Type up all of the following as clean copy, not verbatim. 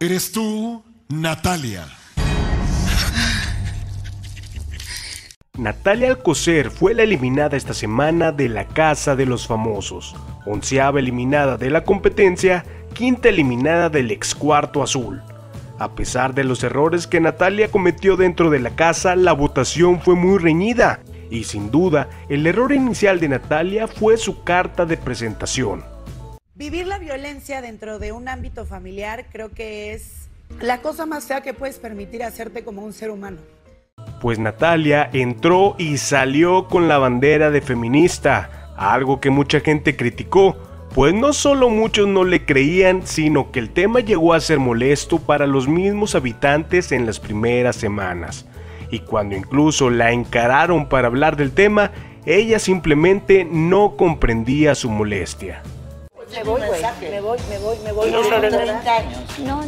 ¿Eres tú, Natalia? Natalia Alcocer fue la eliminada esta semana de la Casa de los Famosos, 11ª eliminada de la competencia, 5ª eliminada del ex Cuarto Azul. A pesar de los errores que Natalia cometió dentro de la casa, la votación fue muy reñida y sin duda el error inicial de Natalia fue su carta de presentación. Vivir la violencia dentro de un ámbito familiar creo que es la cosa más fea que puedes permitir hacerte como un ser humano. Pues Natalia entró y salió con la bandera de feminista, algo que mucha gente criticó, pues no solo muchos no le creían, sino que el tema llegó a ser molesto para los mismos habitantes en las primeras semanas. Y cuando incluso la encararon para hablar del tema, ella simplemente no comprendía su molestia. Me voy, güey, me voy. No, 30 años. No.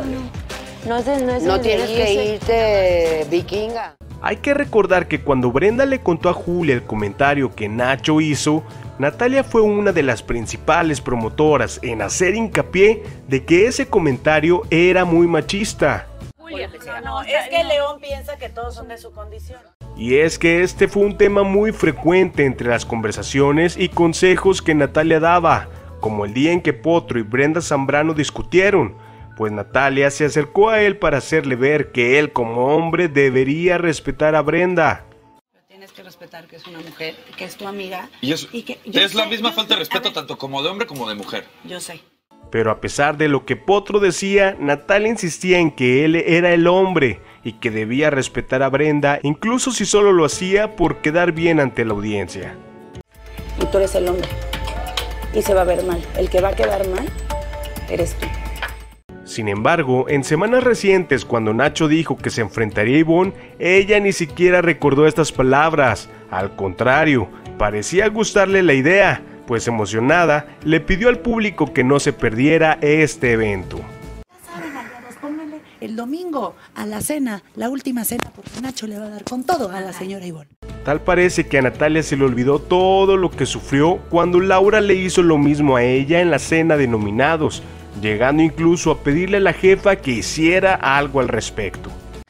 No tienes que irte vikinga. Hay que recordar que cuando Brenda le contó a Julia el comentario que Nacho hizo, Natalia fue una de las principales promotoras en hacer hincapié de que ese comentario era muy machista. No, es que León piensa que todos son de su condición. Y es que este fue un tema muy frecuente entre las conversaciones y consejos que Natalia daba, como el día en que Potro y Brenda Zambrano discutieron, pues Natalia se acercó a él para hacerle ver que él como hombre debería respetar a Brenda. Tienes que respetar que es una mujer, que es tu amiga. Y eso es la misma falta de respeto tanto como de hombre como de mujer. Yo sé. Pero a pesar de lo que Potro decía, Natalia insistía en que él era el hombre y que debía respetar a Brenda, incluso si solo lo hacía por quedar bien ante la audiencia. Y tú eres el hombre. Y se va a ver mal. El que va a quedar mal eres tú. Sin embargo, en semanas recientes, cuando Nacho dijo que se enfrentaría a Ivonne, ella ni siquiera recordó estas palabras. Al contrario, parecía gustarle la idea, pues emocionada, le pidió al público que no se perdiera este evento. Ya saben, aliados, pónganle el domingo a la cena, la última cena, porque Nacho le va a dar con todo a la señora Ivonne. Tal parece que a Natalia se le olvidó todo lo que sufrió cuando Laura le hizo lo mismo a ella en la cena de nominados, llegando incluso a pedirle a la jefa que hiciera algo al respecto.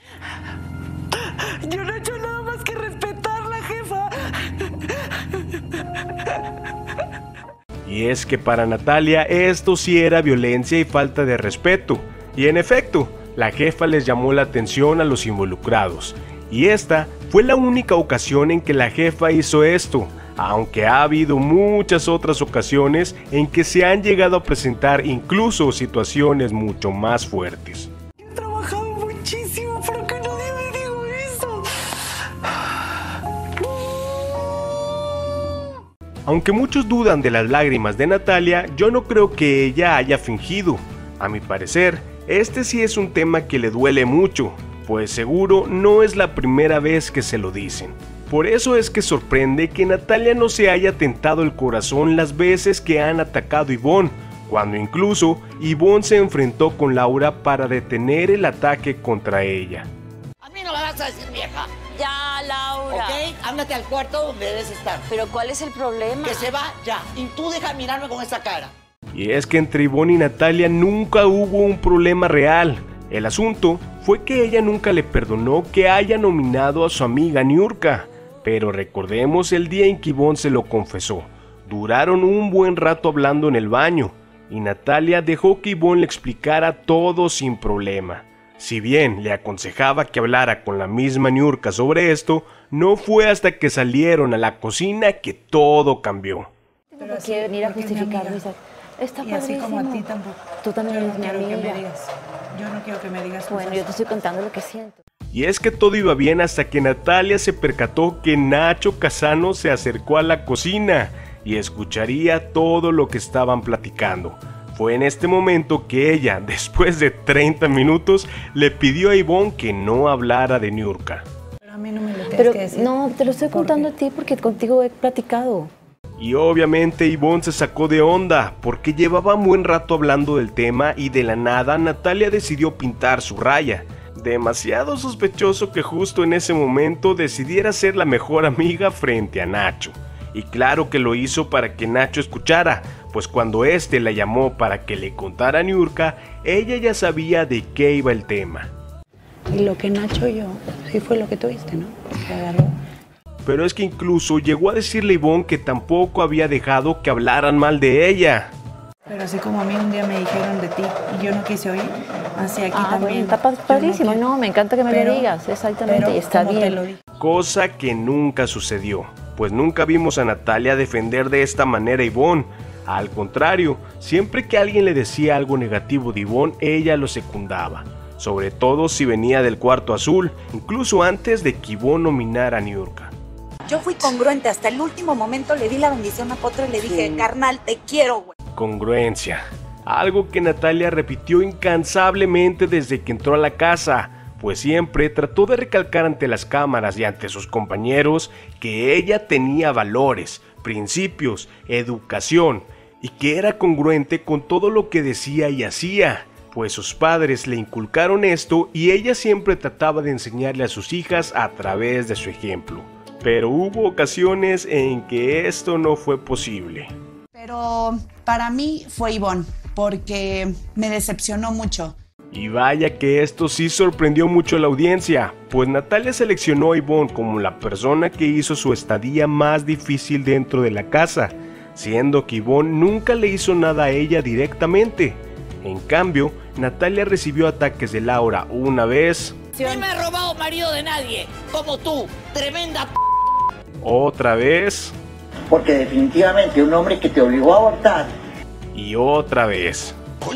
Yo no he hecho nada más que respetarla, jefa. Y es que para Natalia esto sí era violencia y falta de respeto. Y en efecto, la jefa les llamó la atención a los involucrados. Y esta fue la única ocasión en que la jefa hizo esto, aunque ha habido muchas otras ocasiones en que se han llegado a presentar incluso situaciones mucho más fuertes. He trabajado muchísimo para que nadie me diga eso. Aunque muchos dudan de las lágrimas de Natalia, yo no creo que ella haya fingido. A mi parecer, este sí es un tema que le duele mucho, pues seguro no es la primera vez que se lo dicen. Por eso es que sorprende que Natalia no se haya tentado el corazón las veces que han atacado a Ivonne, cuando incluso Ivonne se enfrentó con Laura para detener el ataque contra ella. A mí no me vas a decir vieja, Ya, Laura. ¿ok? Ándate al cuarto donde debes estar. Pero ¿cuál es el problema? Que se va ya. Y tú deja de mirarme con esa cara. Y es que entre Ivonne y Natalia nunca hubo un problema real. El asunto fue que ella nunca le perdonó que haya nominado a su amiga Niurka. Pero recordemos el día en que Ivonne se lo confesó. Duraron un buen rato hablando en el baño, y Natalia dejó que Ivonne le explicara todo sin problema. Si bien le aconsejaba que hablara con la misma Niurka sobre esto, no fue hasta que salieron a la cocina que todo cambió. Tengo que venir a justificarme. Está Y así como a ti tampoco. Tú también eres mi amiga. Yo no quiero que me digas Bueno, cosas. yo te estoy contando lo que siento. Y es que todo iba bien hasta que Natalia se percató que Nacho Casano se acercó a la cocina y escucharía todo lo que estaban platicando. Fue en este momento que ella, después de 30 minutos, le pidió a Ivonne que no hablara de Niurka. Pero a mí no me lo tienes Pero que decir. no, te lo estoy ¿Por contando qué? a ti porque contigo he platicado. Y obviamente Ivonne se sacó de onda, porque llevaba un buen rato hablando del tema y de la nada Natalia decidió pintar su raya. Demasiado sospechoso que justo en ese momento decidiera ser la mejor amiga frente a Nacho. Y claro que lo hizo para que Nacho escuchara, pues cuando este la llamó para que le contara a Niurka, ella ya sabía de qué iba el tema. Y lo que Nacho yo, sí fue lo que tuviste, ¿no? Se agarró. Pero es que incluso llegó a decirle a Ivonne que tampoco había dejado que hablaran mal de ella. Pero así como a mí un día me dijeron de ti y yo no quise oír, así aquí también. Bueno, está padrísimo, no, me encanta que me lo digas, exactamente, y está bien. Te lo dije. Cosa que nunca sucedió, pues nunca vimos a Natalia defender de esta manera a Ivonne. Al contrario, siempre que alguien le decía algo negativo de Ivonne, ella lo secundaba. Sobre todo si venía del cuarto azul, incluso antes de que Ivonne nominara a Niurka. Yo fui congruente, hasta el último momento le di la bendición a Potro y le dije, carnal, te quiero, güey. Congruencia, algo que Natalia repitió incansablemente desde que entró a la casa, pues siempre trató de recalcar ante las cámaras y ante sus compañeros que ella tenía valores, principios, educación y que era congruente con todo lo que decía y hacía, pues sus padres le inculcaron esto y ella siempre trataba de enseñarle a sus hijas a través de su ejemplo. Pero hubo ocasiones en que esto no fue posible. Pero para mí fue Ivonne, porque me decepcionó mucho. Y vaya que esto sí sorprendió mucho a la audiencia, pues Natalia seleccionó a Ivonne como la persona que hizo su estadía más difícil dentro de la casa, siendo que Ivonne nunca le hizo nada a ella directamente. En cambio, Natalia recibió ataques de Laura una vez. No me he robado marido de nadie, como tú, tremenda Otra vez. Porque definitivamente un hombre que te obligó a abortar. Y otra vez.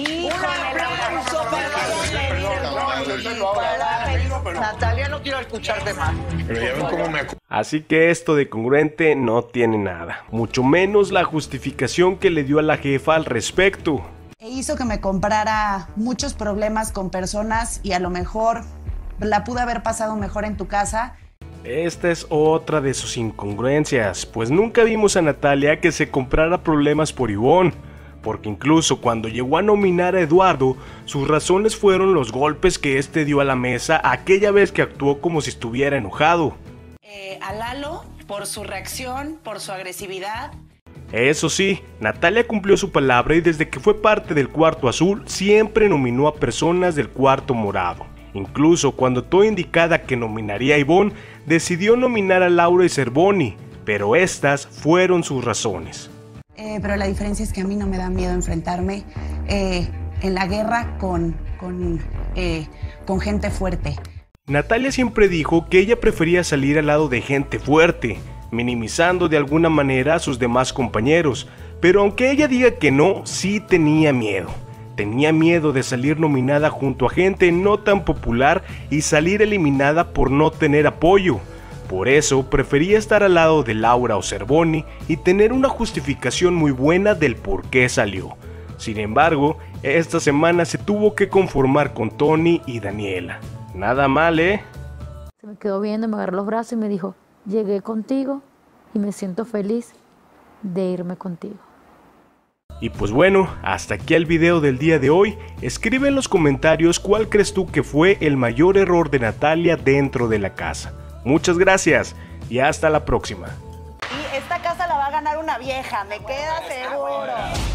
Natalia, no quiero escucharte más. Pero ya ven cómo me... Así que esto de congruente no tiene nada, mucho menos la justificación que le dio a la jefa al respecto. E hizo que me comprara muchos problemas con personas y a lo mejor la pude haber pasado mejor en tu casa. Esta es otra de sus incongruencias, pues nunca vimos a Natalia que se comprara problemas por Ivonne, porque incluso cuando llegó a nominar a Eduardo, sus razones fueron los golpes que este dio a la mesa aquella vez que actuó como si estuviera enojado. A Lalo, por su reacción, por su agresividad. Eso sí, Natalia cumplió su palabra y desde que fue parte del cuarto azul, siempre nominó a personas del cuarto morado. Incluso cuando todo indicaba que nominaría a Ivonne, decidió nominar a Laura y Cervoni, pero estas fueron sus razones. Pero la diferencia es que a mí no me da miedo enfrentarme en la guerra con gente fuerte. Natalia siempre dijo que ella prefería salir al lado de gente fuerte, minimizando de alguna manera a sus demás compañeros, pero aunque ella diga que no, sí tenía miedo. Tenía miedo de salir nominada junto a gente no tan popular y salir eliminada por no tener apoyo. Por eso prefería estar al lado de Laura o Cervoni y tener una justificación muy buena del por qué salió. Sin embargo, esta semana se tuvo que conformar con Tony y Daniela. Nada mal, ¿eh? Se me quedó viendo, me agarró los brazos y me dijo, llegué contigo y me siento feliz de irme contigo. Y pues bueno, hasta aquí el video del día de hoy. Escribe en los comentarios cuál crees tú que fue el mayor error de Natalia dentro de la casa. Muchas gracias y hasta la próxima. Y esta casa la va a ganar una vieja, me queda seguro.